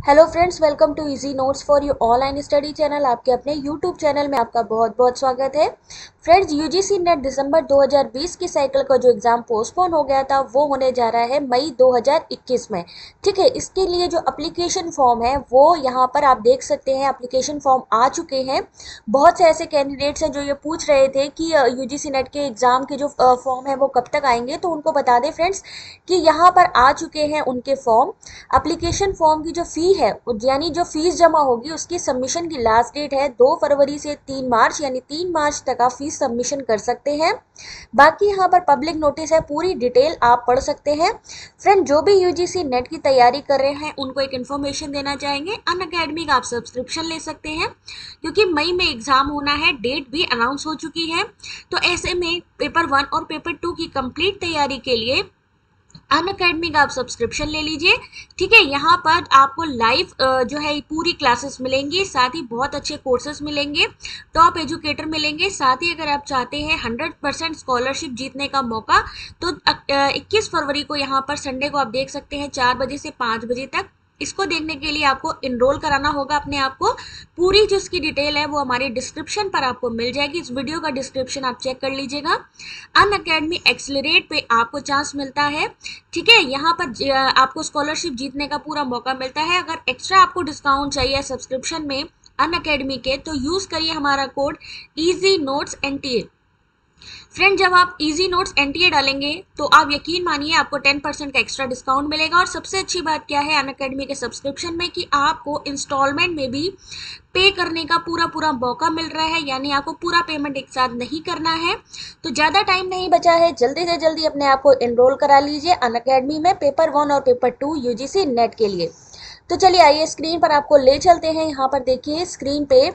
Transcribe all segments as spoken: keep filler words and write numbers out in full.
Hello friends, welcome to easy notes for you online study channel. आपके अपने YouTube channel में आपका बहुत बहुत स्वागत है। फ्रेंड्स, यूजीसी नेट दिसंबर दो हज़ार बीस की साइकिल का जो एग्ज़ाम पोस्टपोन हो गया था वो होने जा रहा है मई दो हज़ार इक्कीस में। ठीक है, इसके लिए जो एप्लीकेशन फॉर्म है वो यहाँ पर आप देख सकते हैं। एप्लीकेशन फॉर्म आ चुके हैं। बहुत से ऐसे कैंडिडेट्स हैं जो ये पूछ रहे थे कि यूजीसी नेट के एग्ज़ाम के जो फॉर्म है वो कब तक आएंगे, तो उनको बता दें फ्रेंड्स कि यहाँ पर आ चुके हैं उनके फॉर्म। एप्लीकेशन फॉर्म की जो फी है यानी जो फीस जमा होगी उसकी सबमिशन की लास्ट डेट है दो फरवरी से तीन मार्च, यानी तीन मार्च तक आप फीस सबमिशन कर सकते हैं। बाकी यहाँ पर पब्लिक नोटिस है, पूरी डिटेल आप पढ़ सकते हैं। फ्रेंड, जो भी यूजीसी नेट की तैयारी कर रहे हैं उनको एक इन्फॉर्मेशन देना चाहेंगे। अनअकैडमी का आप सब्सक्रिप्शन ले सकते हैं क्योंकि मई में एग्जाम होना है, डेट भी अनाउंस हो चुकी है। तो ऐसे में पेपर वन और पेपर टू की कंप्लीट तैयारी के लिए अनअकैडमी का आप सब्सक्रिप्शन ले लीजिए। ठीक है, यहाँ पर आपको लाइव जो है पूरी क्लासेस मिलेंगी, साथ ही बहुत अच्छे कोर्सेज मिलेंगे, टॉप एजुकेटर मिलेंगे। साथ ही अगर आप चाहते हैं हंड्रेड परसेंट स्कॉलरशिप जीतने का मौका तो इक्कीस फरवरी को यहाँ पर संडे को आप देख सकते हैं चार बजे से पाँच बजे तक। इसको देखने के लिए आपको इनरोल कराना होगा अपने आप को। पूरी जो इसकी डिटेल है वो हमारे डिस्क्रिप्शन पर आपको मिल जाएगी। इस वीडियो का डिस्क्रिप्शन आप चेक कर लीजिएगा। अनअकैडमी एक्सेलरेट पे आपको चांस मिलता है। ठीक है, यहाँ पर आपको स्कॉलरशिप जीतने का पूरा मौका मिलता है। अगर एक्स्ट्रा आपको डिस्काउंट चाहिए सब्सक्रिप्शन में अनअकैडमी के तो यूज करिए हमारा code easy notes N T A. Friend, जब आप इजी नोट्स एनटीए डालेंगे तो आप यकीन मानिए आपको टेन परसेंट का एक्स्ट्रा डिस्काउंट मिलेगा। और सबसे अच्छी बात क्या है अनअकैडमी के सब्सक्रिप्शन में कि आपको इंस्टॉलमेंट में भी पे करने का पूरा पूरा मौका मिल रहा है, यानी आपको पूरा पेमेंट एक साथ नहीं करना है। तो ज़्यादा टाइम नहीं बचा है, जल्दी से जल्दी अपने आप को एनरोल करा लीजिए अनअकैडमी में पेपर वन और पेपर टू यूजीसी नेट के लिए। तो चलिए आइए स्क्रीन पर आपको ले चलते हैं। यहाँ पर देखिए स्क्रीन पे,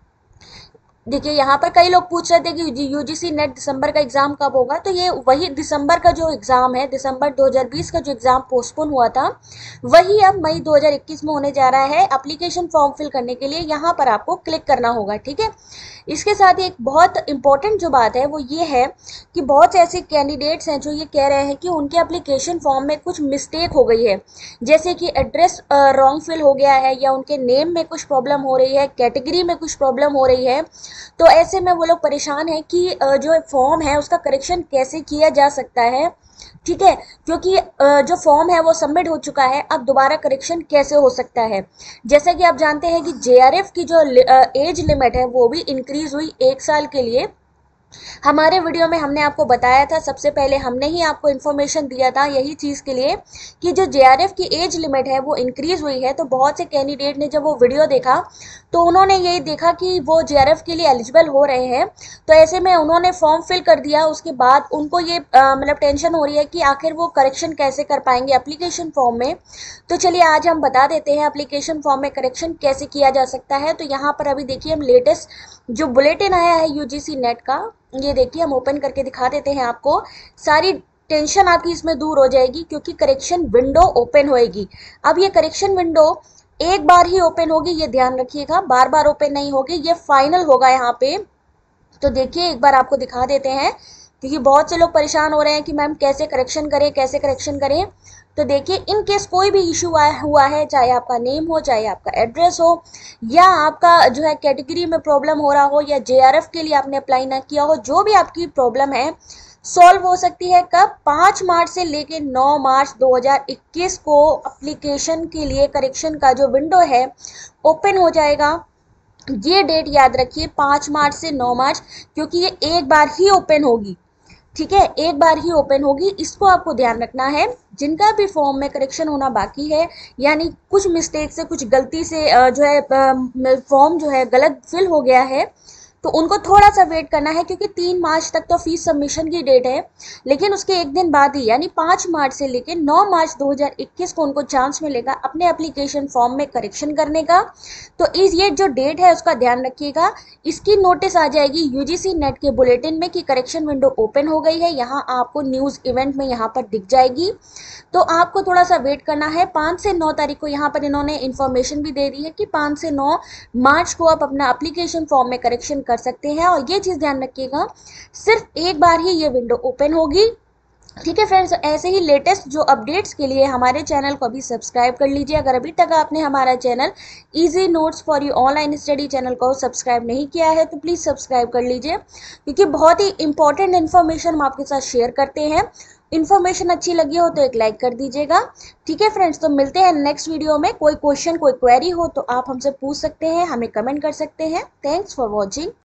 देखिए यहाँ पर कई लोग पूछ रहे थे कि यूजीसी नेट दिसंबर का एग्जाम कब होगा। तो ये वही दिसंबर का जो एग्जाम है, दिसंबर दो हज़ार बीस का जो एग्जाम पोस्टपोन हुआ था वही अब मई दो हज़ार इक्कीस में होने जा रहा है। एप्लीकेशन फॉर्म फिल करने के लिए यहाँ पर आपको क्लिक करना होगा। ठीक है, इसके साथ ही एक बहुत इंपॉर्टेंट जो बात है वो ये है कि बहुत से ऐसे कैंडिडेट्स हैं जो ये कह रहे हैं कि उनके एप्लीकेशन फॉर्म में कुछ मिस्टेक हो गई है, जैसे कि एड्रेस रॉन्ग फिल हो गया है या उनके नेम में कुछ प्रॉब्लम हो रही है, कैटेगरी में कुछ प्रॉब्लम हो रही है। तो ऐसे में वो लोग परेशान हैं कि जो फॉर्म है उसका करेक्शन कैसे किया जा सकता है। ठीक है, क्योंकि जो फॉर्म है वो सबमिट हो चुका है, अब दोबारा करेक्शन कैसे हो सकता है। जैसा कि आप जानते हैं कि जेआरएफ की जो एज लिमिट है वो भी इंक्रीज हुई एक साल के लिए। हमारे वीडियो में हमने आपको बताया था, सबसे पहले हमने ही आपको इन्फॉर्मेशन दिया था यही चीज़ के लिए कि जो जेआरएफ की एज लिमिट है वो इंक्रीज हुई है। तो बहुत से कैंडिडेट ने जब वो वीडियो देखा तो उन्होंने यही देखा कि वो जेआरएफ के लिए एलिजिबल हो रहे हैं। तो ऐसे में उन्होंने फॉर्म फिल कर दिया। उसके बाद उनको ये मतलब टेंशन हो रही है कि आखिर वो करेक्शन कैसे कर पाएंगे एप्लीकेशन फॉर्म में। तो चलिए आज हम बता देते हैं एप्लीकेशन फॉर्म में करेक्शन कैसे किया जा सकता है। तो यहाँ पर अभी देखिए हम लेटेस्ट जो बुलेटिन आया है यूजीसी नेट का, ये देखिए हम ओपन करके दिखा देते हैं आपको। सारी टेंशन आपकी इसमें दूर हो जाएगी क्योंकि करेक्शन विंडो ओपन होएगी। अब ये करेक्शन विंडो एक बार ही ओपन होगी, ये ध्यान रखिएगा, बार बार ओपन नहीं होगी, ये फाइनल होगा यहाँ पे। तो देखिए एक बार आपको दिखा देते हैं क्योंकि बहुत से लोग परेशान हो रहे हैं कि मैम कैसे करेक्शन करें कैसे करेक्शन करें। तो देखिए इन केस कोई भी इशू हुआ है, चाहे आपका नेम हो, चाहे आपका एड्रेस हो, या आपका जो है कैटेगरी में प्रॉब्लम हो रहा हो, या जेआरएफ के लिए आपने अप्लाई ना किया हो, जो भी आपकी प्रॉब्लम है सॉल्व हो सकती है। कब? पाँच मार्च से लेके नौ मार्च दो हज़ार इक्कीस को एप्लीकेशन के लिए करेक्शन का जो विंडो है ओपन हो जाएगा। ये डेट याद रखिए, पाँच मार्च से नौ मार्च, क्योंकि ये एक बार ही ओपन होगी। ठीक है, एक बार ही ओपन होगी, इसको आपको ध्यान रखना है। जिनका भी फॉर्म में करेक्शन होना बाकी है, यानी कुछ मिस्टेक से, कुछ गलती से जो है फॉर्म जो है गलत फिल हो गया है, तो उनको थोड़ा सा वेट करना है क्योंकि तीन मार्च तक तो फीस सबमिशन की डेट है। लेकिन उसके एक दिन बाद ही यानी पाँच मार्च से लेकर नौ मार्च दो हज़ार इक्कीस को उनको चांस मिलेगा अपने एप्लीकेशन फॉर्म में करेक्शन करने का। तो इस ये जो डेट है उसका ध्यान रखिएगा। इसकी नोटिस आ जाएगी यूजीसी नेट के बुलेटिन में कि करेक्शन विंडो ओपन हो गई है। यहाँ आपको न्यूज़ इवेंट में यहाँ पर दिख जाएगी। तो आपको थोड़ा सा वेट करना है। पाँच से नौ तारीख को यहाँ पर इन्होंने इन्फॉर्मेशन भी दे दी है कि पाँच से नौ मार्च को आप अपना एप्लीकेशन फॉर्म में करेक्शन कर सकते हैं। और ये चीज़ ध्यान रखिएगा, सिर्फ एक बार ही ये विंडो ओपन होगी। ठीक है फ्रेंड्स, ऐसे ही लेटेस्ट जो अपडेट्स के लिए हमारे चैनल को अभी सब्सक्राइब कर लीजिए। अगर अभी तक आपने हमारा channel easy notes for you online study channel को सब्सक्राइब नहीं किया है तो प्लीज़ सब्सक्राइब कर लीजिए, क्योंकि बहुत ही इंपॉर्टेंट इन्फॉर्मेशन हम आपके साथ शेयर करते हैं। इन्फॉर्मेशन अच्छी लगी हो तो एक लाइक कर दीजिएगा। ठीक है फ्रेंड्स, तो मिलते हैं नेक्स्ट वीडियो में। कोई क्वेश्चन कोई क्वेरी हो तो आप हमसे पूछ सकते हैं, हमें कमेंट कर सकते हैं। Thanks for watching.